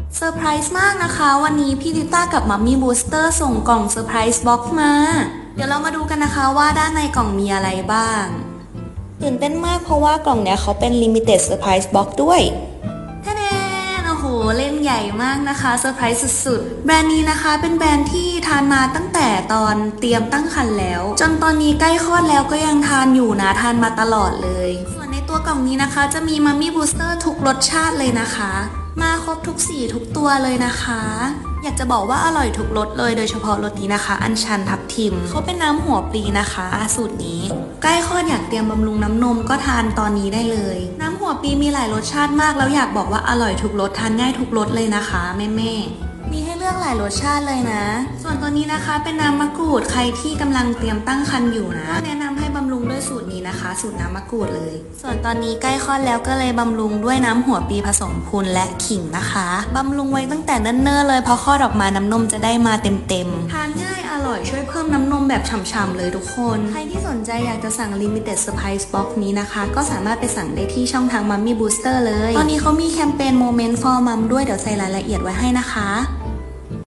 เซอร์ไพรส์มากนะคะวันนี้พี่ลิต้ากับมัมมี่บูสเตอร์ส่งกล่องเซอร์ไพรส์บ็อกซ์มาเดี๋ยวเรามาดูกันนะคะว่าด้านในกล่องมีอะไรบ้างตื่นเต้นมากเพราะว่ากล่องเนี้ยเขาเป็น Limited Surprise Box ด้วยแท้ๆโอ้โหเล่นใหญ่มากนะคะเซอร์ไพรส์สุดๆแบรนด์นี้นะคะเป็นแบรนด์ที่ทานมาตั้งแต่ตอนเตรียมตั้งครรภ์แล้วจนตอนนี้ใกล้คลอดแล้วก็ยังทานอยู่นะทานมาตลอดเลยส่วนในตัวกล่องนี้นะคะจะมีมัมมี่บูสเตอร์ทุกรสชาติเลยนะคะมาครบทุกสีทุกตัวเลยนะคะอยากจะบอกว่าอร่อยทุกรสเลยโดยเฉพาะรสนี้นะคะอัญชันทับทิมเขาเป็นน้ำหัวปลีนะคะสูตรนี้ใกล้คลอดอยากเตรียมบำรุงน้ำนมก็ทานตอนนี้ได้เลยน้ำหัวปลีมีหลายรสชาติมากแล้วอยากบอกว่าอร่อยทุกรสทานง่ายทุกรสเลยนะคะแม่ๆมีให้เลือกหลายรสชาติเลยนะส่วนตัวนี้นะคะเป็นน้ำมะกรูดใครที่กำลังเตรียมตั้งครรภ์อยู่นะแนะนำให้บำรุงด้วยสูตรนี้นะคะสูตรน้ำมะกรูดเลยส่วนตอนนี้ใกล้คลอดแล้วก็เลยบำรุงด้วยน้ำหัวปลีผสมพูนและขิงนะคะบำรุงไว้ตั้งแต่เนิ่นๆเลยพอคลอดออกมาน้ำนมจะได้มาเต็มๆทานง่ายอร่อยช่วยเพิ่มน้ำนมแบบฉ่ำๆเลยทุกคนใครที่สนใจอยากจะสั่ง Limited Surprise Box นี้นะคะก็สามารถไปสั่งได้ที่ช่องทาง Mummy Booster เลยตอนนี้เขามีแคมเปญ Moment for Mom ด้วยเดี๋ยวใส่รายละเอียดไว้ให้นะคะ